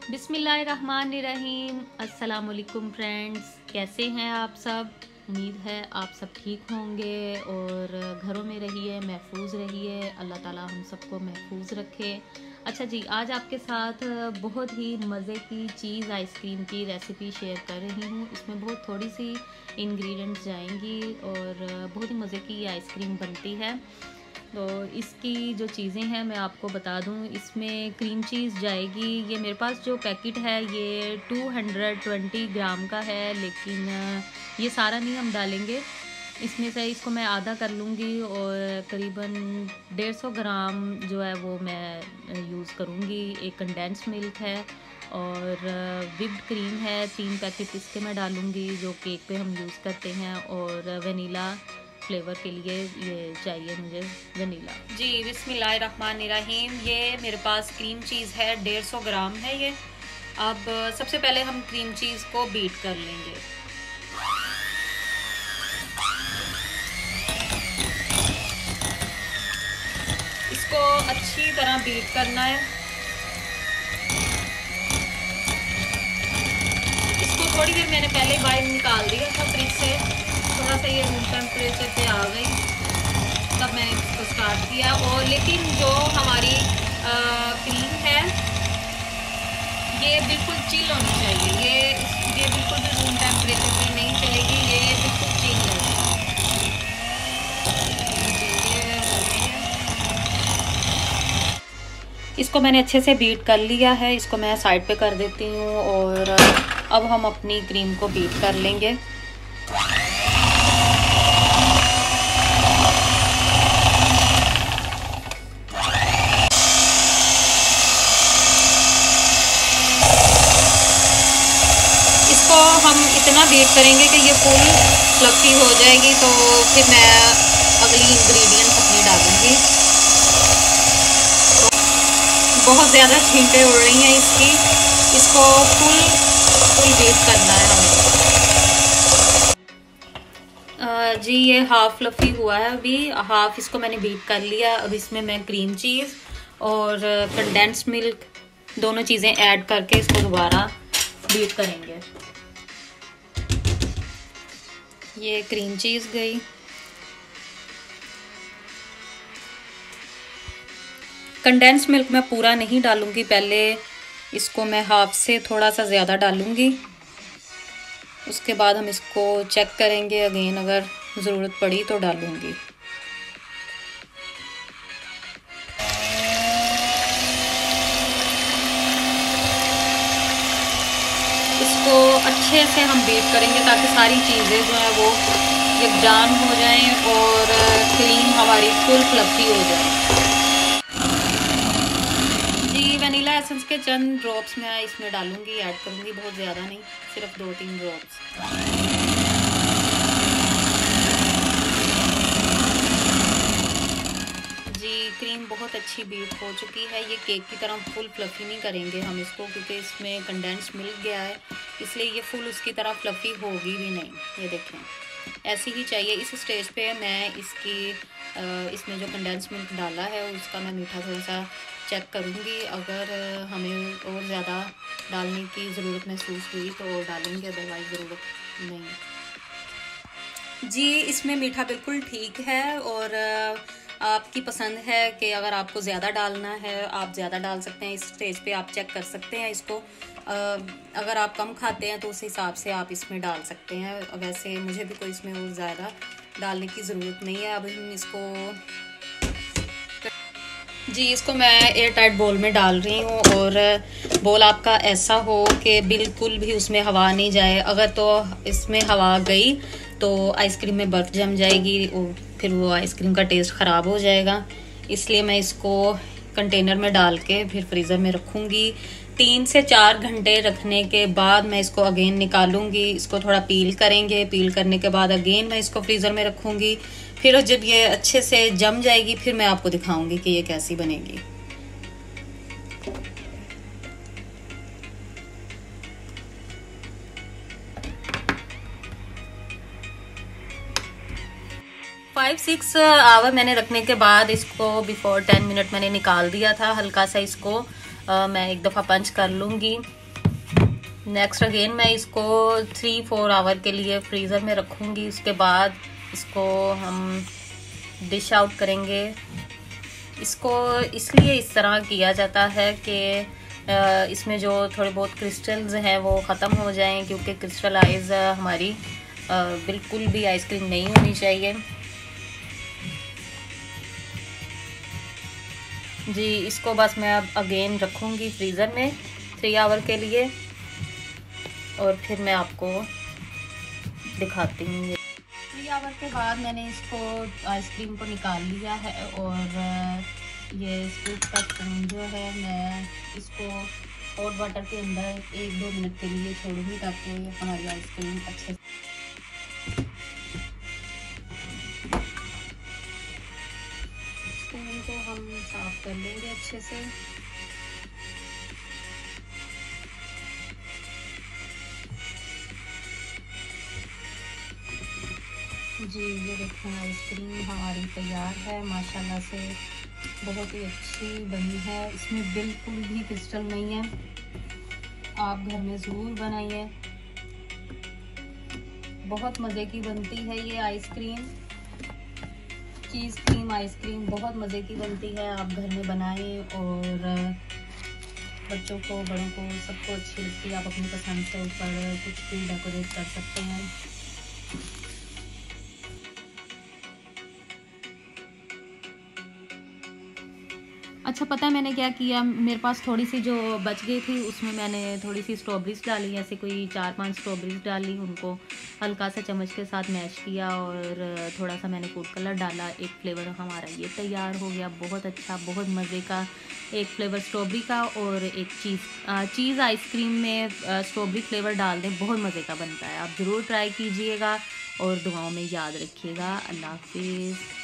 बिस्मिल्लाहिर्रहमानिर्रहीम। अस्सलाम वालेकुम फ्रेंड्स, कैसे हैं आप सब। उम्मीद है आप सब ठीक होंगे और घरों में रहिए, महफूज रहिए। अल्लाह ताला हम सबको महफूज रखे। अच्छा जी, आज आपके साथ बहुत ही मज़े की चीज़ आइसक्रीम की रेसिपी शेयर कर रही हूँ। इसमें बहुत थोड़ी सी इंग्रेडिएंट्स जाएंगी और बहुत ही मज़े की आइसक्रीम बनती है। तो इसकी जो चीज़ें हैं मैं आपको बता दूं। इसमें क्रीम चीज़ जाएगी। ये मेरे पास जो पैकेट है ये 220 ग्राम का है, लेकिन ये सारा नहीं हम डालेंगे। इसमें से इसको मैं आधा कर लूँगी और करीबन 150 ग्राम जो है वो मैं यूज़ करूँगी। एक कंडेंस मिल्क है और विप्ड क्रीम है, 3 पैकेट इसके मैं डालूँगी जो केक पे हम यूज़ करते हैं। और वनीला फ्लेवर के लिए ये चाहिए मुझे वनीला। जी बिस्मिल्लाहिर्रहमानिर्रहीम। ये मेरे पास क्रीम चीज़ है, 150 ग्राम है ये। अब सबसे पहले हम क्रीम चीज़ को बीट कर लेंगे। इसको अच्छी तरह बीट करना है। इसको थोड़ी देर मैंने पहले बाहर निकाल दिया था फ्रिज से, थोड़ा सा ये रूम टेम्परेचर पे आ गई, तब मैंने इसको स्टार्ट किया। और लेकिन जो हमारी क्रीम है ये बिल्कुल चिल होनी चाहिए। ये बिल्कुल भी रूम टेम्परेचर पे नहीं चलेगी, ये बिल्कुल चिल है। इसको मैंने अच्छे से बीट कर लिया है। इसको मैं साइड पे कर देती हूँ और अब हम अपनी क्रीम को बीट कर लेंगे। हम इतना बीट करेंगे कि ये फुल फ्लफी हो जाएगी, तो फिर मैं अगली इंग्रेडिएंट्स अपनी डालूंगी। बहुत ज़्यादा छींटे उड़ रही हैं इसकी। इसको फुल बीट करना है हमें। जी ये हाफ फ्लफी हुआ है, अभी हाफ इसको मैंने बीट कर लिया। अब इसमें मैं क्रीम चीज़ और कंडेंस्ड मिल्क दोनों चीज़ें ऐड करके इसको दोबारा बीट करेंगे। ये क्रीम चीज़ गई। कंडेंस्ड मिल्क मैं पूरा नहीं डालूंगी, पहले इसको मैं हाफ से थोड़ा सा ज़्यादा डालूंगी। उसके बाद हम इसको चेक करेंगे अगेन, अगर ज़रूरत पड़ी तो डालूंगी। इसको अच्छे से हम बीट करेंगे ताकि सारी चीज़ें जो है वो यकजान हो जाएं और क्रीम हमारी फुल फ्लफी हो जाए। जी वनीला एसेंस के चंद ड्रॉप्स मैं इसमें डालूंगी, ऐड करूंगी, बहुत ज़्यादा नहीं, सिर्फ 2-3 ड्रॉप्स। क्रीम बहुत अच्छी बीट हो चुकी है। ये केक की तरह फुल फ्लफ़ी नहीं करेंगे हम इसको, क्योंकि इसमें कंडेंस्ड मिल्क गया है, इसलिए ये फुल उसकी तरह फ्लफ़ी होगी भी नहीं। ये देखें ऐसी ही चाहिए। इस स्टेज पे मैं इसमें जो कंडेंस्ड मिल्क डाला है उसका मैं मीठा थोड़ा सा चेक करूँगी। अगर हमें और ज़्यादा डालने की ज़रूरत महसूस हुई तो डालेंगे, अदरवाइज़ ज़रूरत नहीं। जी इसमें मीठा बिल्कुल ठीक है और आपकी पसंद है कि अगर आपको ज़्यादा डालना है आप ज़्यादा डाल सकते हैं। इस स्टेज पे आप चेक कर सकते हैं इसको। अगर आप कम खाते हैं तो उस हिसाब से आप इसमें डाल सकते हैं। वैसे मुझे भी कोई इसमें और ज़्यादा डालने की ज़रूरत नहीं है। अब हम इसको इसको मैं एयर टाइट बोल में डाल रही हूँ और बोल आपका ऐसा हो कि बिल्कुल भी उसमें हवा नहीं जाए। अगर तो इसमें हवा गई तो आइसक्रीम में बर्फ़ जम जाएगी और फिर वो आइसक्रीम का टेस्ट ख़राब हो जाएगा। इसलिए मैं इसको कंटेनर में डाल के फिर फ्रीज़र में रखूँगी। 3 से 4 घंटे रखने के बाद मैं इसको अगेन निकालूंगी। इसको थोड़ा पील करेंगे, पील करने के बाद अगेन मैं इसको फ्रीज़र में रखूँगी। फिर जब ये अच्छे से जम जाएगी फिर मैं आपको दिखाऊंगी कि ये कैसी बनेगी। फाइव 6 आवर मैंने रखने के बाद इसको बिफोर 10 मिनट मैंने निकाल दिया था। हल्का सा इसको मैं एक दफ़ा पंच कर लूँगी नेक्स्ट अगेन मैं इसको 3-4 आवर के लिए फ्रीज़र में रखूँगी। उसके बाद इसको हम डिश आउट करेंगे। इसको इसलिए इस तरह किया जाता है कि इसमें जो थोड़े बहुत क्रिस्टल्स हैं वो ख़त्म हो जाएं, क्योंकि क्रिस्टलाइज हमारी बिल्कुल भी आइसक्रीम नहीं होनी चाहिए जी। इसको बस मैं अब अगेन रखूँगी फ्रीज़र में 3 आवर के लिए और फिर मैं आपको दिखाती हूँ। 3 आवर के बाद मैंने इसको आइसक्रीम को निकाल लिया है और ये स्कूप का स्पून जो है मैं इसको हॉट वाटर के अंदर 1-2 मिनट के लिए छोड़ूंगी ताकि हमारी आइसक्रीम अच्छे स्पून को हम साफ कर लेंगे अच्छे से। जी ये देखें आइसक्रीम हमारी तैयार है माशाल्लाह से, बहुत ही अच्छी बनी है। इसमें बिल्कुल भी क्रिस्टल नहीं है। आप घर में ज़रूर बनाइए, बहुत मज़े की बनती है ये आइसक्रीम। चीज़ क्रीम आइसक्रीम बहुत मज़े की बनती है। आप घर में बनाएं और बच्चों को बड़ों को सबको अच्छी लगती है। आप अपनी पसंद से ऊपर कुछ भी डेकोरेट कर सकते हैं। अच्छा पता है मैंने क्या किया, मेरे पास थोड़ी सी जो बच गई थी उसमें मैंने थोड़ी सी स्ट्रॉबेरीज डाली, ऐसे कोई 4-5 स्ट्रॉबेरीज डाली, उनको हल्का सा चम्मच के साथ मैश किया और थोड़ा सा मैंने फूड कलर डाला। एक फ्लेवर हमारा ये तैयार हो गया, बहुत अच्छा, बहुत मज़े का। एक फ्लेवर स्ट्रॉबेरी का और एक चीज़ आइसक्रीम में स्ट्रॉबेरी फ्लेवर डाल दें, बहुत मज़े का बनता है। आप ज़रूर ट्राई कीजिएगा और दुआओं में याद रखिएगा। अल्लाह हाफिज़।